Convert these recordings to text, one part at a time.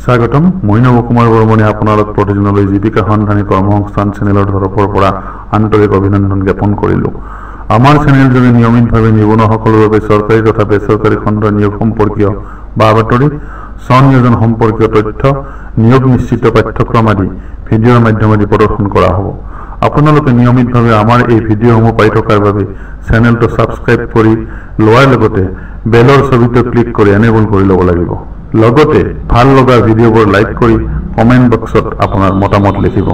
স্বাগতম মই নৱ কুমাৰ বৰ্মনে আপোনালোক প্ৰতিদিনলৈ জীৱিকা সন্ধানী কৰ্মসংস্থান চেনেলৰ তৰফৰ পৰা আন্তৰিক অভিনন্দন জ্ঞাপন কৰিলো। আমাৰ চেনেলযোগে নিয়মিতভাৱে নিবনুৱাসকলৰ বাবে চৰকাৰী তথা বেচৰকাৰী খণ্ডৰ নিয়োগ সম্পৰ্কীয় বাতৰি, স্বনিয়োজন সম্পৰ্কীয় তথ্য, নিয়োগ নিশ্চিত পাঠ্যক্ৰম আদি ভিডিঅ'ৰ মাধ্যমেৰে প্ৰদৰ্শন কৰা হ'ব। আপোনালোকে নিয়মিতভাৱে আমাৰ এই ভিডিঅ'সমূহ পাই থকাৰ বাবে চেনেলটো ছাবস্ক্ৰাইব কৰি লোৱাৰ লগতে বেলৰ ছবিটো ক্লিক কৰি এনেবল কৰি ল'ব লাগিব। লগতে ভাল লগা ভিডিঅ'বোৰ লাইক কৰি কমেন্ট বক্সত আপোনাৰ মতামত লিখিব।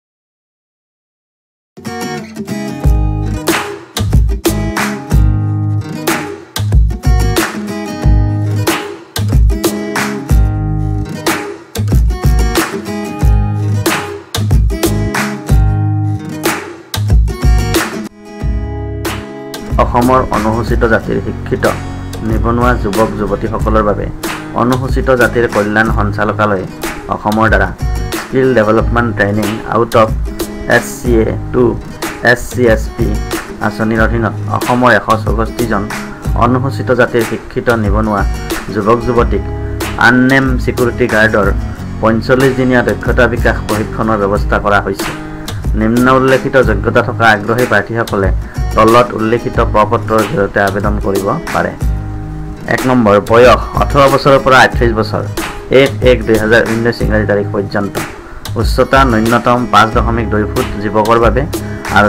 অসমৰ অনুসূচিত জাতিৰ শিক্ষিত নিবনুৱা যুৱক যুৱতীসকলৰ বাবে অনুসূচিত জাতিৰ কল্যাণ সঞ্চালকালয়ে অসমৰ দ্বাৰা skill development training out of SCA to SCSP আঁচনিৰ অধীনত অসমৰ 164 জন অনুসূচিত জাতিৰ শিক্ষিত নিবনুৱা যুৱক যুৱতীক আননেম চিকিউৰিটি গাৰ্ডৰ 45 দিনীয়া দক্ষতা বিকাশ প্ৰশিক্ষণৰ ব্যৱস্থা কৰা হৈছে। নিম্ন উল্লেখিত যোগ্যতা থকা আগ্ৰহী প্ৰাৰ্থীসকলে তলত উল্লেখিত প্ৰপত্ৰৰ জৰিয়তে আবেদন কৰিব পাৰে। 1 নম্বৰ, বয়স 18 বছৰৰ পৰা 38 বছৰ, 1-1-2019 ইংৰাজী তাৰিখ পৰ্যন্ত। উচ্চতা ন্যূনতম 5.2 ফুট যুৱকৰ বাবে আৰু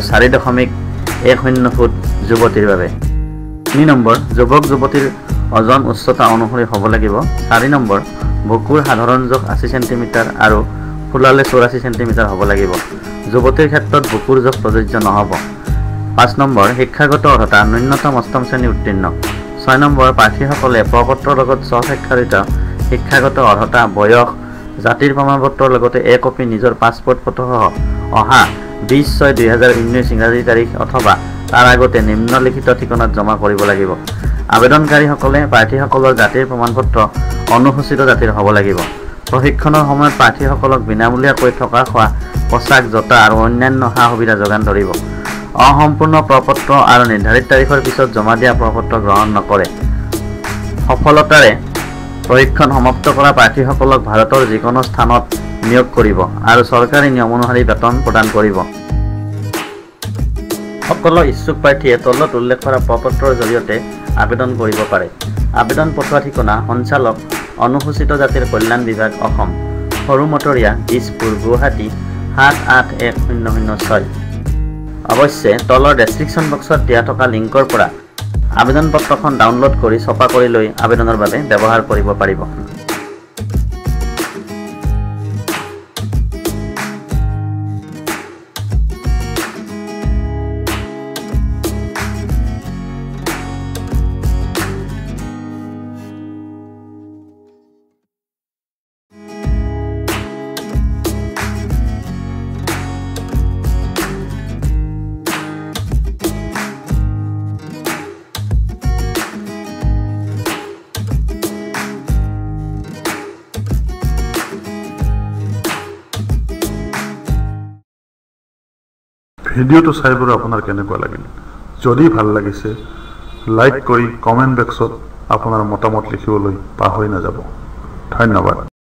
4.10 ফুট যুৱতীৰ বাবে। 2 নম্বৰ, যুৱক যুৱতীৰ ওজন উচ্চতা অনুসৰি হ'ব লাগিব। 4 নম্বৰ, বুকুৰ সাধাৰণ জোখ 80 চেণ্টিমিটাৰ আৰু ফুলালে 84 চেণ্টিমিটাৰ হ'ব লাগিব। যুৱতীৰ ক্ষেত্ৰত বুকুৰ জোখ প্ৰযোজ্য নহ'ব। 5 নম্বৰ, শিক্ষাগত অৰ্হতা ন্যূনতম 8ম শ্ৰেণী উত্তীৰ্ণ। 6 নম্বৰ, প্ৰাৰ্থীসকলে প্ৰপত্ৰৰ লগত স্বস্বাক্ষৰিত শিক্ষাগত অৰ্হতা, বয়স, জাতিৰ প্ৰমাণপত্ৰৰ লগতে কপি নিজৰ পাছপোৰ্ট ফটোসহ অহা 20/6/2019 ইংৰাজী তাৰিখ অথবা তাৰ আগতে নিম্নলিখিত ঠিকনাত জমা কৰিব লাগিব। আবেদনকাৰীসকলে প্ৰাৰ্থীসকলৰ জাতিৰ প্ৰমাণপত্ৰ অনুসূচিত জাতিৰ হ'ব লাগিব। প্ৰশিক্ষণৰ সময়ত প্ৰাৰ্থীসকলক বিনামূলীয়াকৈ থকা খোৱা, পোচাক, জোতা আৰু অন্যান্য সা সুবিধা যোগান ধৰিব। অসম্পূৰ্ণ প্ৰপত্ৰ আৰু নিৰ্ধাৰিত তাৰিখৰ পিছত জমা দিয়া প্ৰপত্ৰ গ্ৰহণ নকৰে। সফলতাৰে প্ৰশিক্ষণ সমাপ্ত কৰা প্ৰাৰ্থীসকলক ভাৰতৰ যিকোনো স্থানত নিয়োগ কৰিব আৰু চৰকাৰী নিয়ম অনুসৰি বেতন প্ৰদান কৰিব। সকলো ইচ্ছুক প্ৰাৰ্থীয়ে তলত উল্লেখ কৰা প্ৰপত্ৰৰ জৰিয়তে আবেদন কৰিব পাৰে। আবেদন পঠোৱা ঠিকনা: সঞ্চালক, অনুসূচিত জাতিৰ কল্যাণ বিভাগ, অসম, সৰু মটৰীয়া, দিছপুৰ, গুৱাহাটী 7810006। অৱশ্যে তলৰ ডেছক্ৰিপশ্যন বক্সত দিয়া থকা লিংকৰ পৰা আবেদন পত্ৰখন ডাউনলোড কৰি ছপা কৰি লৈ আবেদনৰ বাবে ব্যৱহাৰ কৰিব পাৰিব। ভিডিঅ'টো চাই বাৰু আপোনাৰ কেনেকুৱা লাগিল? যদি ভাল লাগিছে লাইক কৰি কমেন্ট বক্সত আপোনাৰ মতামত লিখিবলৈ পাহৰি নাযাব। ধন্যবাদ।